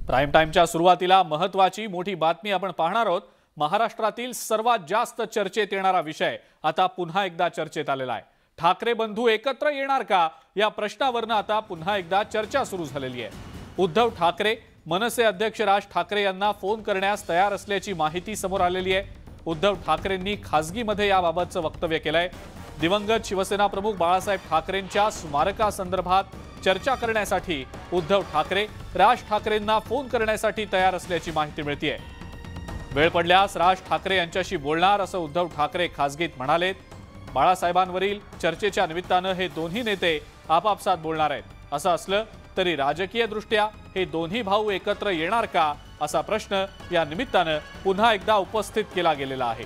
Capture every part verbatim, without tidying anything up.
Prime टाइमच्या सुरुवातीला महत्त्वाची मोठी बातमी आपण पाहणार आहोत। महाराष्ट्रातील सर्वात जास्त चर्चेत येणारा विषय आता पुन्हा एकदा चर्चेत आलेला आहे। ठाकरे बंधू एकत्र येणार का या प्रश्नावरनं आता पुन्हा एकदा चर्चा सुरू झालेली आहे। उद्धव ठाकरे मनसे अध्यक्ष राज ठाकरे यांना फोन करण्यास तयार असल्याची माहिती समोर आलेली आहे। उद्धव ठाकरेंनी खासगीमध्ये याबाबतचं वक्तव्य केलंय। दिवंगत शिवसेना प्रमुख बाळासाहेब ठाकरेंच्या स्मारकासंदर्भात चर्चा करण्यासाठी उद्धव ठाकरे राज ठाकरेंना फोन करण्यासाठी तयार असल्याची माहिती मिळतेय। वेळ पडल्यास राज ठाकरे यांच्याशी बोलणार असं उद्धव ठाकरे खासगीत म्हणालेत। बाळासाहेबांवरील चर्चेच्या निमित्तानं हे दोन्ही नेते आपापसात बोलणार आहेत। असं असलं तरी राजकीय दृष्ट्या हे दोन्ही भाऊ एकत्र येणार का असा प्रश्न या निमित्तानं पुन्हा एकदा उपस्थित केला गेलेला आहे।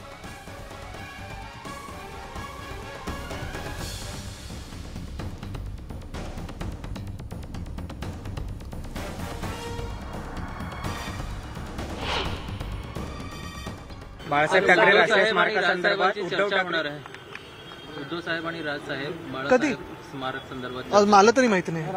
बाळासाहेब ठाकरे राष्ट्रीय स्मारकासंदर्भात उद्धव ठाकरे उद्धव साहेब आणि राज साहेब कधी स्मारक संदर्भात मला तरी माहिती नाही।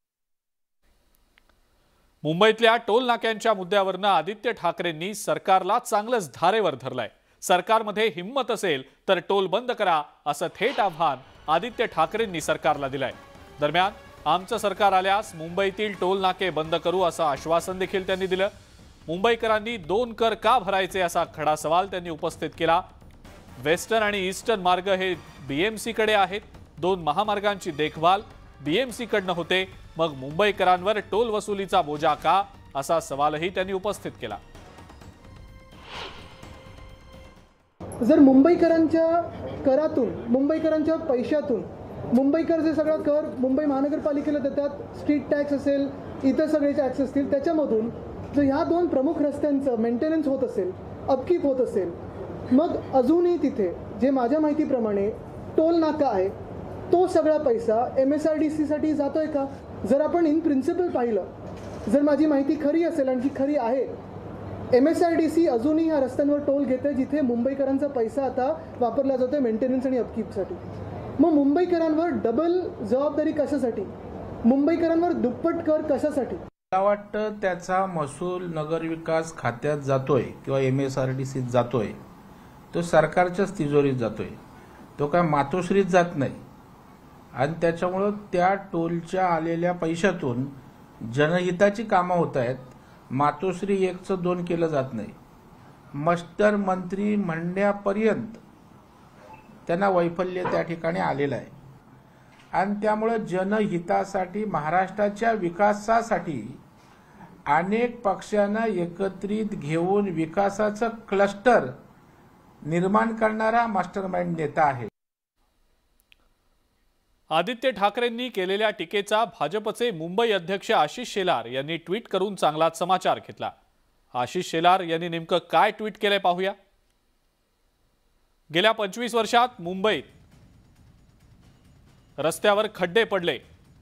मुंबईतल्या टोल नाक्यांच्या मुद्द्यावरनं आदित्य ठाकरेंनी सरकारला चांगलंच धारेवर धरलंय। सरकारमध्ये हिम्मत असेल तर टोल बंद करा असं थेट आव्हान आदित्य ठाकरेंनी सरकारला दिलंय। दरम्यान आमचं सरकार आल्यास मुंबईतील टोल नाके बंद करू असं आश्वासन देखील त्यांनी दिलं। मुंबईकरांनी दोन कर का भरायचे असा खडा सवाल त्यांनी उपस्थित केला। वेस्टर्न आणि ईस्टर्न मार्ग हे बीएमसी कडे आहेत। दोन महामार्गांची देखभाल बीएमसी कडनं होते, मग मुंबईकरांवर टोल वसुलीचा बोजा का असा सवालही त्यांनी उपस्थित केला। जर मुंबईकरांच्या करातून मुंबईकरांच्या पैशातून मुंबईकर जे सगळा कर मुंबई महानगरपालिकेला देतात, स्ट्रीट टॅक्स असेल इतर सगळे टॅक्स असतील, त्याच्यामधून जर ह्या दोन प्रमुख रस्त्यांचं मेंटेनन्स होत असेल, अपकीप होत असेल, मग अजूनही तिथे जे माझ्या माहितीप्रमाणे टोल नाका आहे तो सगळा पैसा M S R D C साठी जातोय का? जर आपण इन प्रिन्सिपल पाहिलं, जर माझी माहिती खरी असेल आणि ती खरी आहे, M S R D C अजूनही ह्या रस्त्यांवर टोल घेते जिथे मुंबईकरांचा पैसा आता वापरला जातोय मेंटेनन्स आणि अपकीपसाठी। मग मुंबईकरांवर डबल जबाबदारी कशासाठी? मुंबईकरांवर दुप्पट कर कशासाठी? मला वाटतं त्याचा महसूल नगरविकास खात्यात जातोय किंवा एम एस आर डी सीत जातोय, तो सरकारच्याच तिजोरीत जातोय, तो काय मातोश्रीत जात नाही। आणि त्याच्यामुळं त्या टोलच्या आलेल्या पैशातून जनहिताची कामं होत आहेत। मातोश्री एकचं दोन केलं जात नाही। मस्टर मंत्री म्हणण्यापर्यंत त्यांना वैफल्य त्या ठिकाणी आलेलं आहे। आणि त्यामुळं जनहितासाठी महाराष्ट्राच्या विकासासाठी अनेक पक्षांना एकत्रित घेऊन विकासाचं क्लस्टर निर्माण करणारा मास्टरमाइंड नेता आहे। आदित्य ठाकरेंनी केलेल्या टीकेचा भाजपचे मुंबई अध्यक्ष आशिष शेलार यांनी ट्विट करून चांगलाच समाचार घेतला। आशिष शेलार यांनी नेमकं काय ट्विट केलंय पाहूया। गेल्या पंचवीस वर्षात मुंबईत रस्त्यावर खड्डे पडले,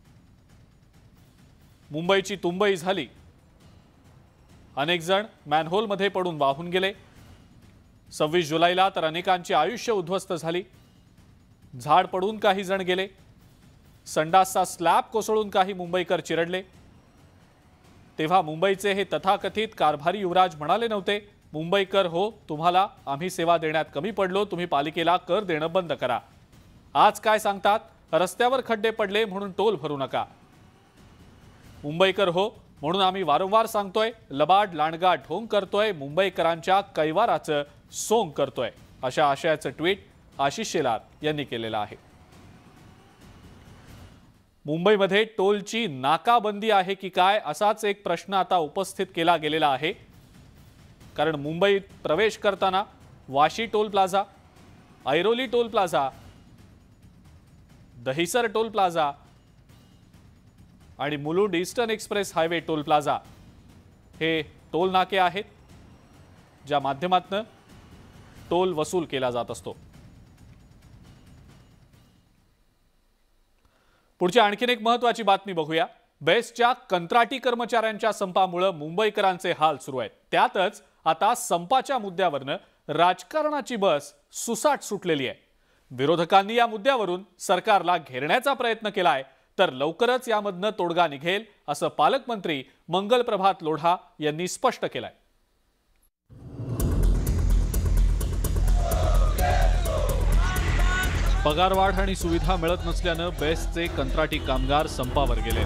मुंबईची तुंबई झाली, अनेक जण मॅनहोलमध्ये पडून वाहून गेले। सव्वीस जुलैला तर अनेकांची आयुष्य उद्ध्वस्त झाली। झाड पडून काही जण गेले, संडासचा स्लॅब कोसळून काही मुंबईकर चिरडले। तेव्हा मुंबईचे हे तथाकथित कारभारी युवराज म्हणाले नव्हते, मुंबईकर हो, तुम्हाला आम्ही सेवा देण्यात कमी पडलो, तुम्ही पालिकेला कर देणं बंद करा। आज काय सांगतात, रस्त्यावर खड्डे पडले म्हणून टोल भरू नका। मुंबईकर हो म्हणून आम्ही वारंवार सांगतोय, लबाड लांडगा ढोंग करतोय, मुंबईकरांच्या कैवाराचं सोंग करतोय, अशा आशयाचं ट्विट आशिष शेलार यांनी केलेलं आहे। मुंबईमध्ये टोलची नाकाबंदी आहे की काय असाच एक प्रश्न आता उपस्थित केला गेलेला आहे। कारण मुंबईत प्रवेश करताना Vashi toll plaza, Airoli toll plaza, Dahisar toll plaza आणि Mulund eastern express highway toll plaza हे टोल नाके आहेत, ज्या माध्यमातून टोल वसूल केला जात असतो। पुढची आणखीन एक महत्त्वाची बातमी बघूया। बेस्टच्या कंत्राटी कर्मचाऱ्यांच्या संपामुळे मुंबईकरांचे हाल सुरू आहेत। त्यातच आता संपाच्या मुद्द्यावरनं राजकारणाची बस सुसाट सुटलेली आहे। विरोधकांनी या मुद्द्यावरून सरकारला घेरण्याचा प्रयत्न केलाय, तर लवकरच यामधनं तोडगा निघेल असं पालकमंत्री मंगलप्रभात लोढा यांनी स्पष्ट केलंय। पगारवाढ आणि सुविधा मिळत नसल्यानं बेस्टचे कंत्राटी कामगार संपावर गेले।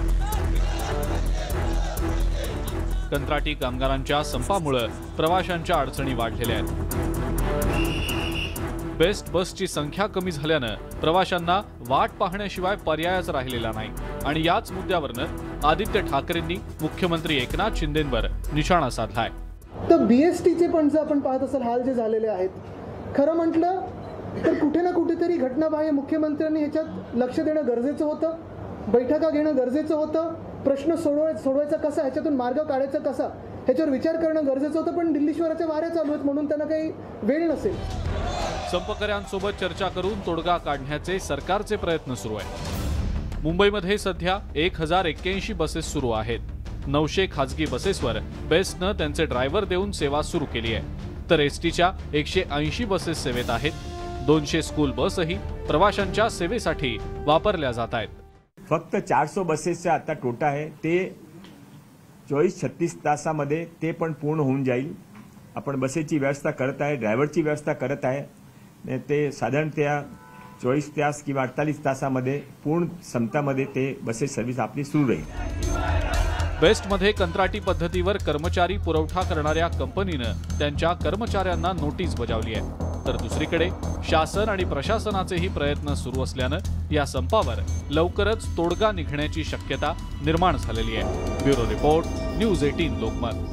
कंत्राटी कामगारांच्या संपामुळे प्रवाशांच्या अडचणी वाढलेल्या आहेत। बेस्ट बसची संख्या कमी झाल्यानं प्रवाशांना वाट पाहण्याशिवाय पर्यायच राहिलेला नाही आणि याच मुद्द्यावरनं आदित्य ठाकरेंनी मुख्यमंत्री एकनाथ शिंदेंवर निशाणा साधलाय। तर बीएसटीचे पण जर आपण पाहत असाल हाल जे झालेले आहेत, खरं म्हटलं तर कुठे ना कुठेतरी घटनाबाह्य मुख्यमंत्र्यांनी ह्याच्यात लक्ष देणं गरजेचं होतं, बैठका घेणं गरजेचं होतं, प्रश्न सोडवाय सोडवायचा कसा, ह्याच्यातून मार्ग काढायचा कसा ह्याच्यावर विचार करणं गरजेचं होतं। पण दिल्लीश्वराच्या वाऱ्या चालू आहेत म्हणून त्यांना काही वेळ नसेल। संपकऱ्यांसोबत चर्चा करून तोडगा काढण्याचे सरकारचे प्रयत्न सुरू आहेत। मुंबईमध्ये सध्या एक हजार एक्क्याऐंशी बसेस सुरू आहेत। नऊशे खाजगी बसेसवर बेस्टनं त्यांचे ड्रायव्हर देऊन सेवा सुरू केली आहे, तर एसटीच्या एकशे ऐंशी बसेस सेवेत आहेत। दोनशे स्कूल बसही प्रवाशांच्या सेवेसाठी वापरल्या जात आहेत। फक्त चारशे बसेसचा आता टोटा आहे, ते चोवीस छत्तीस तासामध्ये ते पण पूर्ण होऊन जाईल। आपण बसेची व्यवस्था करत आहे, ड्रायव्हरची व्यवस्था करत आहे, ते साधारणतः चोवीस तास किंवा अडतालीस तासामध्ये पूर्ण क्षमतामध्ये ते बसेस सर्व्हिस आपली सुरू राहील। बेस्टमध्ये कंत्राटी पद्धतीवर कर्मचारी पुरवठा करणाऱ्या कंपनीनं त्यांच्या कर्मचाऱ्यांना नोटीस बजावली आहे, तर दुसरीकडे शासन आणि प्रशासनाचेही प्रयत्न सुरू असल्यानं या संपावर लवकरच तोडगा निघण्याची शक्यता निर्माण झालेली आहे। ब्युरो रिपोर्ट, न्यूज अठरा लोकमत।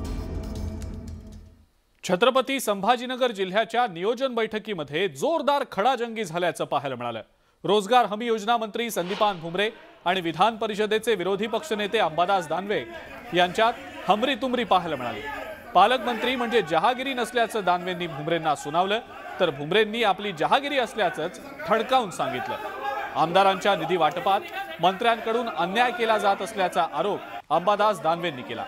छत्रपती संभाजीनगर जिल्ह्याच्या नियोजन बैठकीमध्ये जोरदार खडाजंगी झाल्याचं पाहायला मिळालं। रोजगार हमी योजना मंत्री संदीपान भुमरे आणि विधान परिषदेचे विरोधी पक्षनेते अंबादास दानवे यांच्यात हमरीतुमरी पाहायला मिळाली। पालकमंत्री म्हणजे जहागिरी नसल्याचं दानवेंनी भुमरेंना सुनावलं, तर भुमरेंनी आपली जहागिरी असल्याचंच ठणकावून सांगितलं। आमदारांच्या निधी वाटपात मंत्र्यांकडून अन्याय केला जात असल्याचा आरोप अंबादास दानवेंनी केला।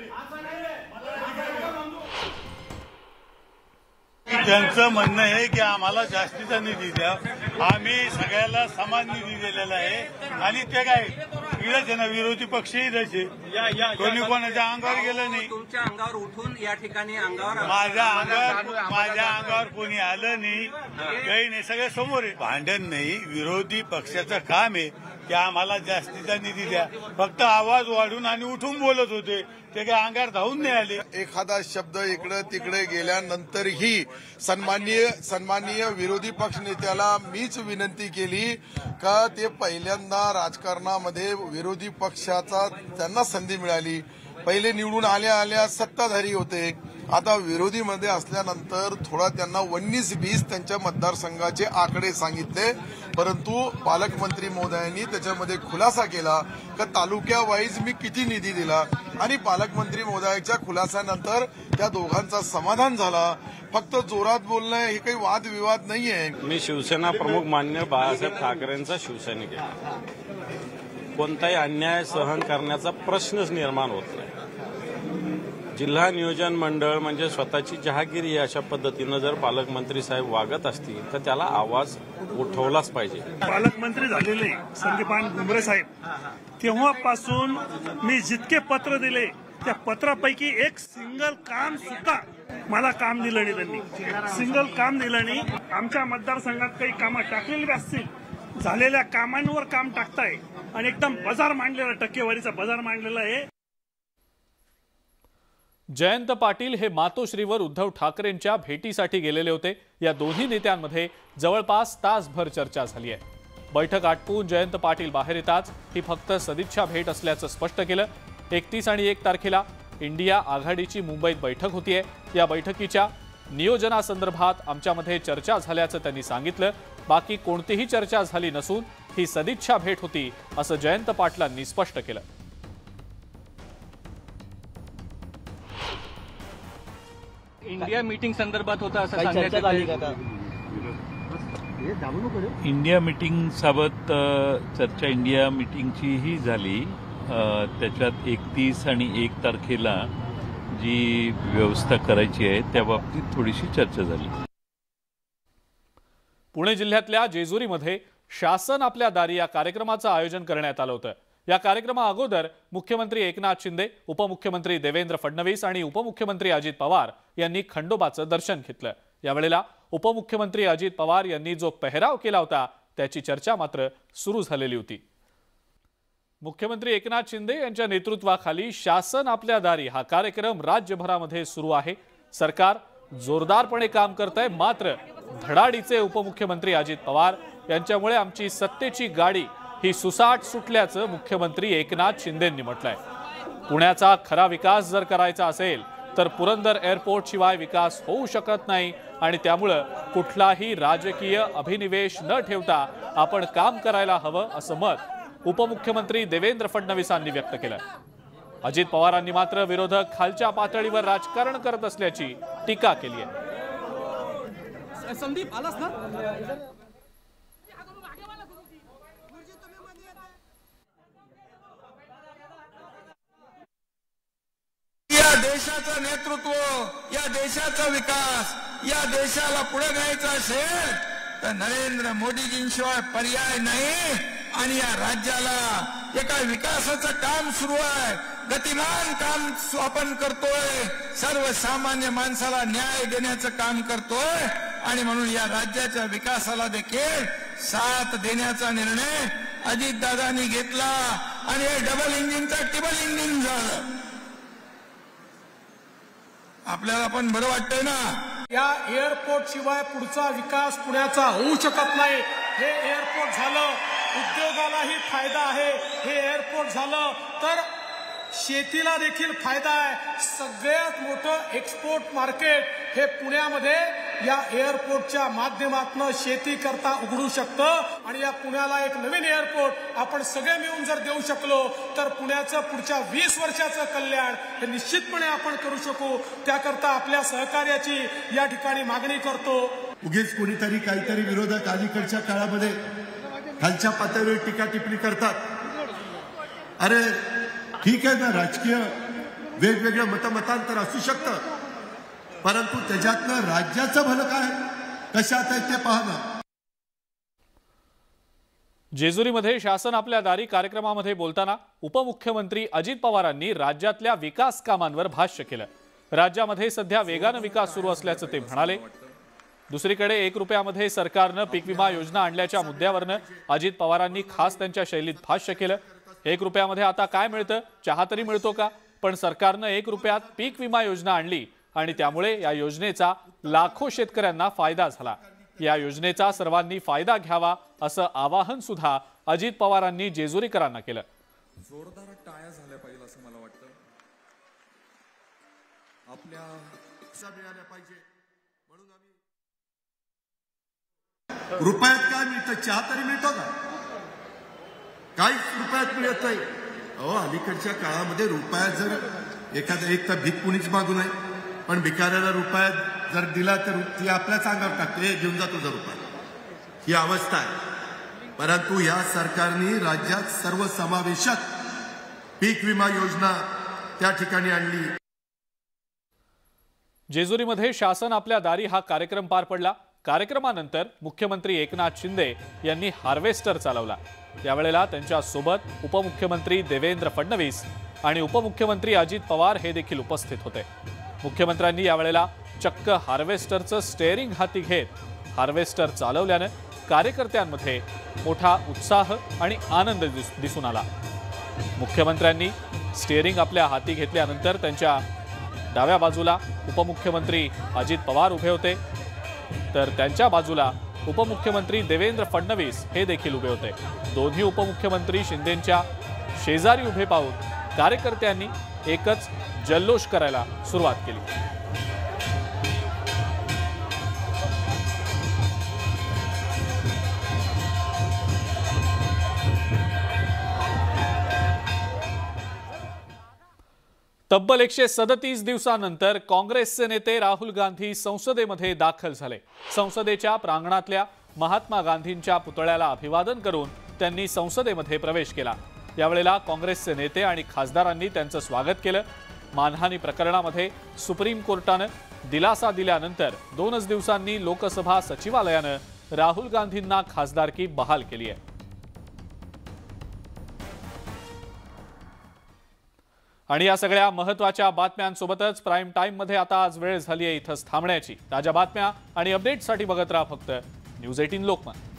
त्यांचं म्हणणं आहे की आम्हाला जास्तीचा निधी द्या, आम्ही सगळ्याला समान निधी दिलेला आहे आणि ते काय इकडेच ना विरोधी पक्षही द्यायचे, कोणी कोणाच्या अंगावर गेलं नाही। तुमच्या अंगावर उठून या ठिकाणी अंगावर माझ्या अंगावर माझ्या अंगावर कोणी आलं नाही, काही नाही, सगळे समोर आहे। भांडण नाही, विरोधी पक्षाचं काम आहे की आम्हाला जास्तीचा निधी द्या, फक्त आवाज वाढून आणि उठून बोलत होते, ते काय अंगावर धावून नाही आले। एखादा शब्द इकडे तिकडे गेल्यानंतरही सन्माननीय सन्माननीय विरोधी पक्ष नेत्याला मीच विनंती केली का ते पहिल्यांदा राजकारणामध्ये विरोधी पक्षाचा त्यांना संधी मिळाली, पहिले निवडून आल्या आल्या सत्ताधारी होते, आता विरोधीमध्ये असल्यानंतर थोडा त्यांना उन्नीस बीस त्यांच्या मतदारसंघाचे आकडे सांगितले, परंतु पालकमंत्री महोदयांनी त्याच्यामध्ये खुलासा केला का तालुक्या वाईज मी किती निधी दिला आणि पालकमंत्री महोदयाच्या खुलासानंतर त्या दोघांचा समाधान झाला। फक्त जोरात बोलणं हे काही वादविवाद नाहीये। मी शिवसेना प्रमुख मान्य बाळासाहेब ठाकरेंचा शिवसैनिक आहे, कोणताही अन्याय सहन करण्याचा प्रश्नच निर्माण होत नाही। जिल्हा नियोजन मंडळ म्हणजे स्वतःची जहागिरी अशा पद्धतीनं जर पालकमंत्री साहेब वागत असतील तर त्याला आवाज उठवलाच पाहिजे। पालकमंत्री झालेले संदीपान भुमरे साहेब, तेव्हापासून मी जितके पत्र दिले त्या पत्रापैकी एक सिंगल काम सुद्धा मला काम दिलं नाही, त्यांनी सिंगल काम दिलं नाही। आमच्या मतदारसंघात काही कामं टाकलेली असतील, झालेल्या कामांवर काम टाकताय आणि एकदम बाजार मांडलेला, टक्केवारीचा बाजार मांडलेला आहे। जयंत पाटील हे मातोश्रीवर उद्धव ठाकरेंच्या भेटीसाठी गेलेले होते। या दोन्ही नेत्यांमध्ये जवळपास तासभर चर्चा झाली आहे। बैठक आटपून जयंत पाटील बाहेर येताच ही फक्त सदिच्छा भेट असल्याचं स्पष्ट केलं। एकतीस आणि एक तारखेला इंडिया आघाडीची मुंबईत बैठक होतीये, या बैठकीच्या नियोजनासंदर्भात आमच्यामध्ये चर्चा झाल्याचं त्यांनी सांगितलं। बाकी कोणतीही चर्चा झाली नसून ही सदिच्छा भेट होती असं जयंत पाटलांनी स्पष्ट केलं। इंडिया मीटिंग संदर्भात होता असं सांगण्यात आलं। इंडिया मीटिंग सोबत चर्चा इंडिया मीटिंगचीही झाली, त्याच्यात एकतीस आणि एक तारखेला जी व्यवस्था करायची आहे त्या बाबतीत थोडीशी चर्चा झाली। पुणे जिल्ह्यातल्या जेजुरीमध्ये शासन आपल्या दारी या कार्यक्रमाचं आयोजन करण्यात आलं होतं। या कार्यक्रमा अगोदर मुख्यमंत्री एकनाथ शिंदे, उपमुख्यमंत्री देवेंद्र फडणवीस आणि उपमुख्यमंत्री अजित पवार यांनी खंडोबाचं दर्शन घेतलं। यावेळेला उपमुख्यमंत्री अजित पवार यांनी जो पेहराव केला होता त्याची चर्चा मात्र सुरू झालेली होती। मुख्यमंत्री एकनाथ शिंदे यांच्या नेतृत्वाखाली शासन आपल्या दारी हा कार्यक्रम राज्यभरामध्ये सुरू आहे। सरकार जोरदारपणे काम करतंय, मात्र धडाडीचे उपमुख्यमंत्री अजित पवार यांच्यामुळे आमची सत्तेची गाडी ही सुसाट सुटल्याचं मुख्यमंत्री एकनाथ शिंदेंनी म्हटलंय। पुण्याचा खरा विकास जर करायचा असेल तर पुरंदर एअरपोर्ट शिवाय विकास होऊ शकत नाही आणि त्यामुळे कुठलाही राजकीय अभिनिवेश न ठेवता आपण काम करायला हवं असं मत उपमुख्यमंत्री देवेंद्र फडणवीसांनी व्यक्त केलं। अजित पवारांनी मात्र विरोधक खालच्या पातळीवर राजकारण करत असल्याची टीका केली आहे। संदीप आलास ना? या देशाचं नेतृत्व, या देशाचा विकास, या देशाला पुढे न्यायचा असेल तर नरेंद्र मोदीजींशिवाय पर्याय नाही। आणि या राज्याला एका विकासाचं काम सुरू आहे, गतिमान काम आपण करतोय, सर्वसामान्य माणसाला न्याय देण्याचं काम करतोय आणि म्हणून या राज्याच्या विकासाला देखील साथ देण्याचा निर्णय अजितदादांनी घेतला आणि हे डबल इंजिनचं टिबल इंजिन झालं। आपल्याला पण बरं वाटतंय ना? या एअरपोर्ट शिवाय पुढचा विकास पुण्याचा होऊ शकत नाही। हे एअरपोर्ट झालं उद्योगालाही फायदा आहे, हे एअरपोर्ट झालं तर शेतीला देखील फायदा आहे। सगळ्यात मोठं एक्सपोर्ट मार्केट हे पुण्यामध्ये या एअरपोर्टच्या माध्यमातून शेती करता उघडू शकतं आणि या पुण्याला एक नवीन एअरपोर्ट आपण सगळे मिळून जर देऊ शकलो तर पुण्याचं पुढच्या वीस वर्षाचं कल्याण हे निश्चितपणे आपण करू शकू। त्याकरता आपल्या सहकार्याची या ठिकाणी मागणी करतो। उगीच कोणीतरी काहीतरी विरोधक अलीकडच्या काळामध्ये खालच्या पातळीवर टीका टिप्पणी करतात। अरे ठीक आहे ना, राजकीय वेगवेगळ्या मतमतांतर असू शकतं, परंतु त्याच्यातनं राज्याचं भलं काय कशात आहे ते पाहणं। जेजुरीमध्ये शासन आपल्या दारी कार्यक्रमामध्ये बोलताना उपमुख्यमंत्री अजित पवारांनी राज्यातल्या विकास कामांवर भाष्य केलं। राज्यामध्ये सध्या वेगानं विकास सुरू असल्याचं ते म्हणाले। दुसरीकडे एक रुपयामध्ये सरकारनं पीक विमा योजना आणल्याच्या मुद्द्यावरनं अजित पवारांनी खास त्यांच्या शैलीत भाष्य केलं। एक रुपयामध्ये आता काय मिळतं? चहा तरी मिळतो का? पण सरकारनं एक रुपयात पीक विमा योजना आणली आणि त्यामुळे या योजनेचा लाखो शेतकऱ्यांना फायदा झाला। या योजनेचा सर्वांनी फायदा घ्यावा असं आवाहन सुद्धा अजित पवारांनी जेजुरीकरांना केलं। जोरदार टाळ्या झाल्या पाहिजे असं मला वाटतं। आपल्या मिळाल्या पाहिजे म्हणून आम्ही रुपयात काय मिळतं? चहा तरी मिळतो का? काहीच रुपयात मिळत नाही। अहो अलीकडच्या काळामध्ये रुपयात जर एखादा एक तर भीक कुणीच मागू नये, पण भिकाऱ्याला रुपयात जर दिला तर ती आपल्याच अंगावर टाकते, घेऊन जा तुझा रुपया, ही अवस्था आहे। परंतु या सरकारने राज्यात सर्वसमावेशक पीक विमा योजना त्या ठिकाणी आणली। जेजुरीमध्ये शासन आपल्या दारी हा कार्यक्रम पार पडला। कार्यक्रमानंतर मुख्यमंत्री एकनाथ शिंदे यांनी हार्वेस्टर चालवला। यावेळेला त्यांच्या सोबत उपमुख्यमंत्री देवेंद्र फडणवीस आणि उपमुख्यमंत्री अजित पवार हे देखील उपस्थित होते। मुख्यमंत्र्यांनी यावेळेला चक्क हार्वेस्टरचं स्टेअरिंग हाती घेत हार्वेस्टर चालवल्यानं कार्यकर्त्यांमध्ये मोठा उत्साह आणि आनंद दिसून आला। मुख्यमंत्र्यांनी स्टेअरिंग आपल्या हाती घेतल्यानंतर त्यांच्या डाव्या बाजूला उपमुख्यमंत्री अजित पवार उभे होते, तर त्यांच्या बाजूला उपमुख्यमंत्री देवेंद्र फडणवीस हे देखील उभे होते। दोन्ही उपमुख्यमंत्री शिंदेंच्या शेजारी उभे पाहून कार्यकर्त्यांनी एकच जल्लोष करायला सुरुवात केली। तब्बल एकशे सदतीस दिवसानंतर काँग्रेसचे नेते राहुल गांधी संसदेमध्ये दाखल झाले। संसदेच्या प्रांगणातल्या महात्मा गांधींच्या पुतळ्याला अभिवादन करून त्यांनी संसदेमध्ये प्रवेश केला। यावेळेला काँग्रेसचे नेते आणि खासदारांनी त्यांचं स्वागत केलं। मानहानी प्रकरणामध्ये सुप्रीम कोर्टानं दिलासा दिल्यानंतर दोनच दिवसांनी लोकसभा सचिवालयानं राहुल गांधींना खासदारकी बहाल केली आहे। आणि या सगळ्या महत्त्वाच्या बातम्यांसोबतच प्राईम टाइम मध्ये आता आज वेळ झाली आहे इथंच थांबण्याची। ताज्या बातम्या आणि अपडेट्ससाठी बघत राहा फक्त न्यूज अठरा लोकमत।